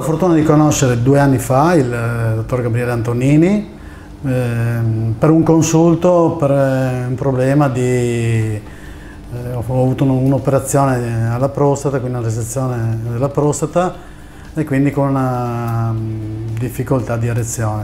fortuna di conoscere 2 anni fa il dottor Gabriele Antonini per un consulto per un problema di... ho avuto un'operazione alla prostata, quindi una resezione della prostata e quindi con una difficoltà di erezione.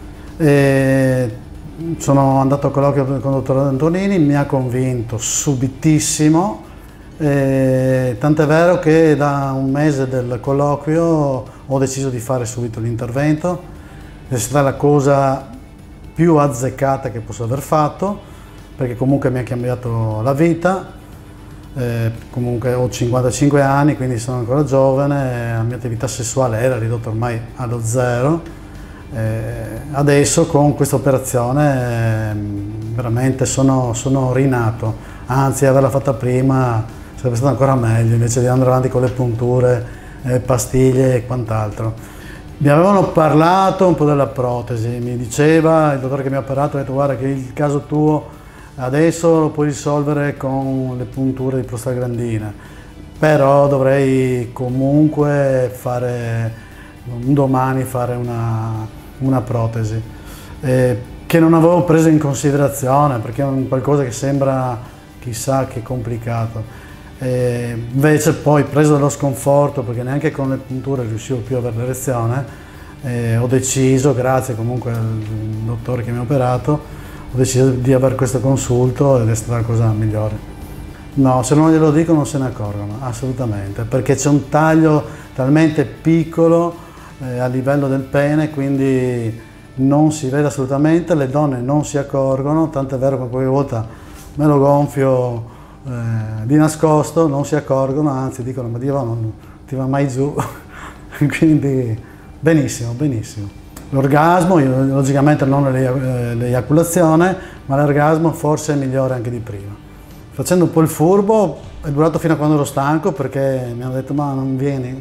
Sono andato a colloquio con il dottor Antonini, mi ha convinto subitissimo, tant'è vero che da un mese del colloquio ho deciso di fare subito l'intervento. È stata la cosa più azzeccata che posso aver fatto, perché comunque mi ha cambiato la vita. Comunque ho 55 anni, quindi sono ancora giovane, la mia attività sessuale era ridotta ormai allo zero. Adesso con questa operazione veramente sono rinato, anzi averla fatta prima sarebbe stato ancora meglio, invece di andare avanti con le punture, pastiglie e quant'altro. Mi avevano parlato un po' della protesi, mi diceva il dottore che mi ha operato, ha detto guarda che il caso tuo adesso lo puoi risolvere con le punture di prostaglandina, però dovrei comunque un domani fare una protesi, che non avevo preso in considerazione perché è qualcosa che sembra chissà che complicato. Invece poi, preso dallo sconforto, perché neanche con le punture riuscivo più ad avere l'erezione, ho deciso, grazie comunque al dottore che mi ha operato, ho deciso di avere questo consulto ed è stata la cosa migliore. No, se non glielo dico non se ne accorgono, assolutamente, perché c'è un taglio talmente piccolo a livello del pene, quindi non si vede assolutamente, le donne non si accorgono, tant'è vero che qualche volta me lo gonfio di nascosto, non si accorgono, anzi dicono ma Dio non ti va mai giù, quindi benissimo, benissimo. L'orgasmo, logicamente non l'eiaculazione, ma l'orgasmo forse è migliore anche di prima. Facendo un po' il furbo è durato fino a quando ero stanco, perché mi hanno detto ma non vieni?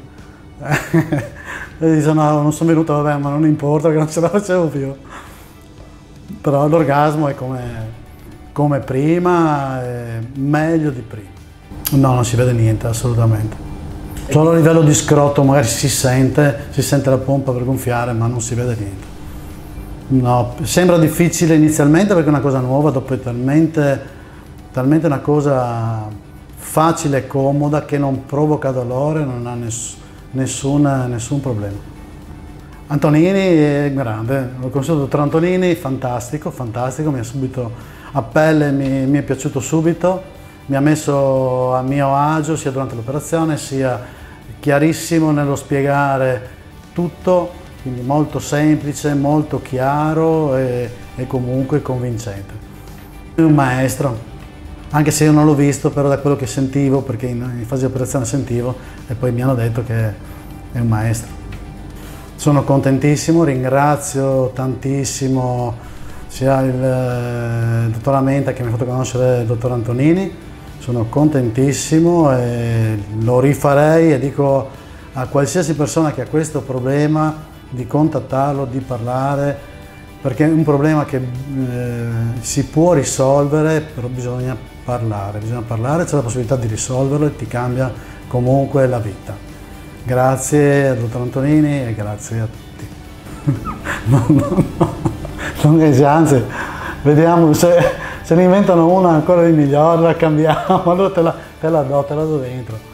E dico no, non sono venuto, vabbè, ma non importa che non ce la facevo più. Però l'orgasmo è come prima, meglio di prima. No, non si vede niente, assolutamente. Solo a livello di scroto magari si sente la pompa per gonfiare, ma non si vede niente. No, sembra difficile inizialmente perché è una cosa nuova, dopo è talmente una cosa facile e comoda che non provoca dolore, non ha nessun problema. Antonini è grande, ho conosciuto il dottor Antonini, fantastico, mi ha subito a pelle, mi è piaciuto subito, mi ha messo a mio agio sia durante l'operazione sia chiarissimo nello spiegare tutto, quindi molto semplice, molto chiaro e comunque convincente. È un maestro, anche se io non l'ho visto, però da quello che sentivo, perché in fase di operazione sentivo e poi mi hanno detto che è un maestro. Sono contentissimo, ringrazio tantissimo sia il dottor Amenta che mi ha fatto conoscere il dottor Antonini, sono contentissimo e lo rifarei e dico a qualsiasi persona che ha questo problema di contattarlo, di parlare, perché è un problema che si può risolvere, però bisogna parlare, c'è la possibilità di risolverlo e ti cambia comunque la vita. Grazie al dottor Antonini e grazie a tutti. Anzi, vediamo se ne inventano una ancora di migliore, la cambiamo, allora te la do dentro.